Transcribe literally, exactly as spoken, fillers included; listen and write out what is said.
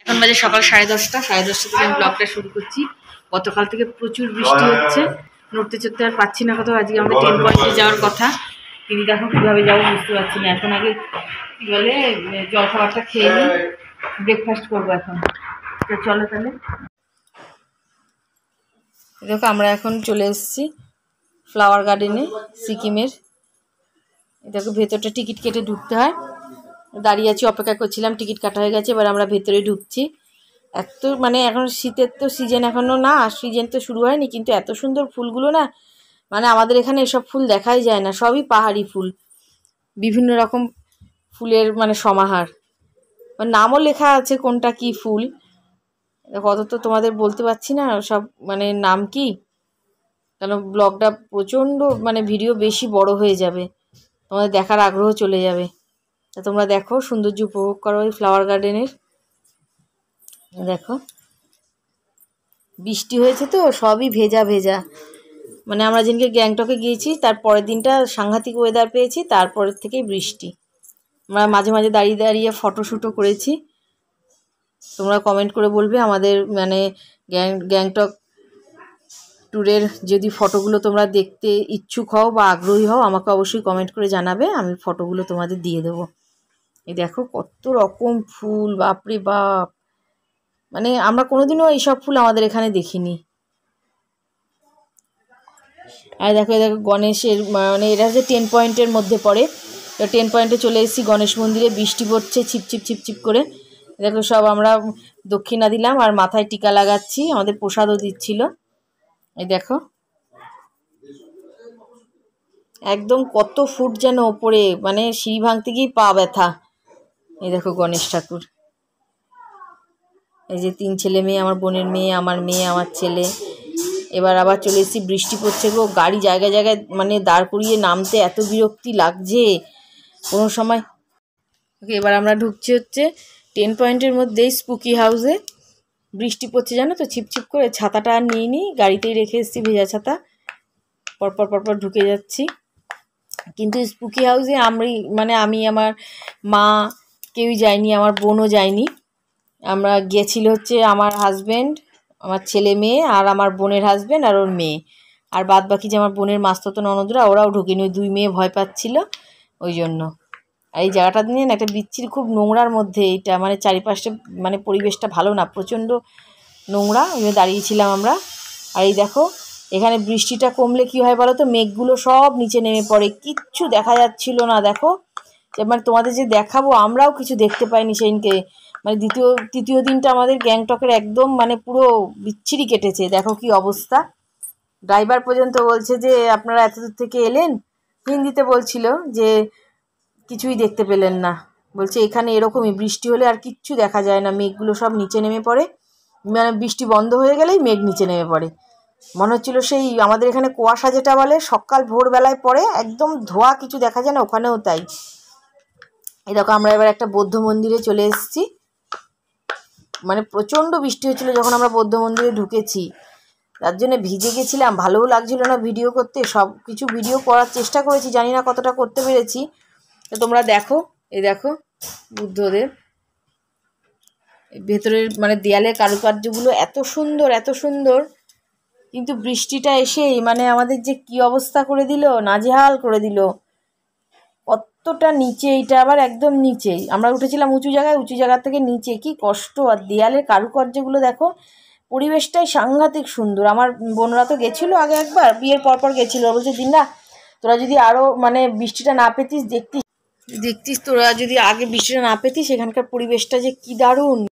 এখন বাজে সকাল সাড়ে দশটা সাড়ে দশটা থেকে আমি ব্লগটা শুরু করছি। গতকাল থেকে প্রচুর বৃষ্টি হচ্ছে, নড়তে চড়তে আর পাচ্ছি না কোথাও। আজকে আমাদের টেন পয়েন্টে যাওয়ার কথা, কিন্তু দেখো কীভাবে যাবো বুঝতে পারছি না। এখন আগে কী বলে জলখাবারটা খেয়ে নিই, ব্রেকফাস্ট করবো এখন। তো চলো তাহলে। দেখো আমরা এখন চলে এসেছি ফ্লাওয়ার গার্ডেনে সিকিমের। দেখো ভেতরটা টিকিট কেটে ঢুকতে হয়, দাঁড়িয়ে আছি, অপেক্ষা করছিলাম, টিকিট কাটা হয়ে গেছে, এবার আমরা ভেতরে ঢুকছি। এত মানে এখন শীতের তো সিজন এখনও না, সিজন তো শুরু হয়নি, কিন্তু এত সুন্দর ফুলগুলো না, মানে আমাদের এখানে এসব ফুল দেখাই যায় না, সবই পাহাড়ি ফুল, বিভিন্ন রকম ফুলের মানে সমাহার। নামও লেখা আছে কোনটা কি ফুল, কত তো তোমাদের বলতে পারছি না সব মানে নাম কি, কেন ব্লগটা প্রচণ্ড মানে ভিডিও বেশি বড় হয়ে যাবে, তোমাদের দেখার আগ্রহ চলে যাবে। তা তোমরা দেখো, সৌন্দর্য উপভোগ করো এই ফ্লাওয়ার গার্ডেনের। দেখো বৃষ্টি হয়েছে তো সবই ভেজা ভেজা, মানে আমরা যেদিনকে গ্যাংটকে গিয়েছি তার পরের দিনটা সাংঘাতিক ওয়েদার পেয়েছি, তারপরের থেকেই বৃষ্টি। আমরা মাঝে মাঝে দাঁড়িয়ে দাঁড়িয়ে ফটোশ্যুটও করেছি। তোমরা কমেন্ট করে বলবে আমাদের মানে গ্যাং গ্যাংটক ট্যুরের যদি ফটোগুলো তোমরা দেখতে ইচ্ছুক হও বা আগ্রহী হও, আমাকে অবশ্যই কমেন্ট করে জানাবে, আমি ফটোগুলো তোমাদের দিয়ে দেবো। এই দেখো কত রকম ফুল, বাপরে বাপ, মানে আমরা কোনোদিনও এইসব ফুল আমাদের এখানে দেখিনি। আর দেখো দেখো গণেশের মানে এটা হচ্ছে টেন পয়েন্টের মধ্যে পড়ে, টেন পয়েন্টে চলে এসেছি গণেশ মন্দিরে। বৃষ্টি পড়ছে ছিপছিপ ছিপছিপ করে। দেখো সব আমরা দক্ষিণা দিলাম আর মাথায় টিকা লাগাচ্ছি, আমাদের প্রসাদও দিচ্ছিল। এই দেখো একদম কত ফুট যেন ওপরে, মানে সিঁড়ি ভাঙতে গিয়েই পা ব্যথা। এই দেখো গণেশ ঠাকুর, এই যে তিন ছেলে মেয়ে, আমার বোনের মেয়ে, আমার মেয়ে, আমার ছেলে। এবার আবার চলে এসেছি, বৃষ্টি পড়ছে গো, গাড়ি জায়গায় জায়গায় মানে দাঁড় করিয়ে নামতে এত বিরক্তি লাগছে কোনো সময়। ওকে এবার আমরা ঢুকছি হচ্ছে টেন পয়েন্টের মধ্যেই স্পুকি হাউসে। বৃষ্টি পড়ছে জানো তো ছিপছিপ করে, ছাতাটা আর নিয়ে নিই, গাড়িতেই রেখে এসেছি ভেজা ছাতা, পরপর পরপর ঢুকে যাচ্ছি। কিন্তু স্পুকি হাউসে আমি মানে আমি আমার মা কেউই যায়নি, আমার বোনও যায়নি। আমরা গিয়েছিল হচ্ছে আমার হাজব্যান্ড, আমার ছেলে মেয়ে আর আমার বোনের হাজব্যান্ড আর ওর মেয়ে, আর বাদ বাকি যে আমার বোনের মাস্ততো ননদরা ওরাও ঢুকেনি, ওই দুই মেয়ে ভয় পাচ্ছিল ওই জন্য। আর এই জায়গাটা নিয়ে না একটা বিচ্ছিরি, খুব নোংরার মধ্যে এইটা, মানে চারিপাশে মানে পরিবেশটা ভালো না, প্রচণ্ড নোংরা, ওই দাঁড়িয়েছিলাম আমরা। আর এই দেখো এখানে বৃষ্টিটা কমলে কি হয় বলো তো, মেঘগুলো সব নিচে নেমে পড়ে, কিচ্ছু দেখা যাচ্ছিল না। দেখো মানে তোমাদের যে দেখাবো, আমরাও কিছু দেখতে পাইনি সেদিনকে, মানে দ্বিতীয় তৃতীয় দিনটা আমাদের গ্যাংটকের একদম মানে পুরো বিচ্ছিরি কেটেছে। দেখো কি অবস্থা, ড্রাইভার পর্যন্ত বলছে যে আপনারা এত দূর থেকে এলেন, হিন্দিতে বলছিল যে কিছুই দেখতে পেলেন না, বলছে এখানে এরকমই বৃষ্টি হলে আর কিচ্ছু দেখা যায় না, মেঘগুলো সব নিচে নেমে পড়ে, মানে বৃষ্টি বন্ধ হয়ে গেলেই মেঘ নিচে নেমে পড়ে। মনে হচ্ছিল সেই আমাদের এখানে কুয়াশা যেটা বলে সকাল ভোরবেলায় পড়ে, একদম ধোয়া, কিছু দেখা যায় না, ওখানেও তাই। এই দেখো আমরা এবার একটা বৌদ্ধ মন্দিরে চলে এসেছি, মানে প্রচণ্ড বৃষ্টি হচ্ছিলো যখন আমরা বৌদ্ধ মন্দিরে ঢুকেছি, তার জন্য ভিজে গেছিলাম, ভালোও লাগছিল না ভিডিও করতে। সব কিছু ভিডিও করার চেষ্টা করেছি, জানি না কতটা করতে পেরেছি। তো তোমরা দেখো, এই দেখো বুদ্ধদেব, ভেতরের মানে দেয়ালের কারুকার্যগুলো এত সুন্দর এত সুন্দর, কিন্তু বৃষ্টিটা এসেই মানে আমাদের যে কি অবস্থা করে দিল, নাজেহাল করে দিল। কতটা নিচে, এইটা আবার একদম নিচেই, আমরা উঠেছিলাম উঁচু জায়গায়, উঁচু জায়গা থেকে নিচে, কি কষ্ট। আর দেয়ালের কারুকার্যগুলো দেখো, পরিবেশটাই সাংঘাতিক সুন্দর। আমার বোনরা তো গেছিলো আগে একবার, বিয়ের পরপর গেছিলো, বলছে দিনা তোরা যদি আরও মানে বৃষ্টিটা না পেতিস, দেখতিস দেখতিস তোরা যদি আগে বৃষ্টিটা না পেতিস, এখানকার পরিবেশটা যে কি দারুণ।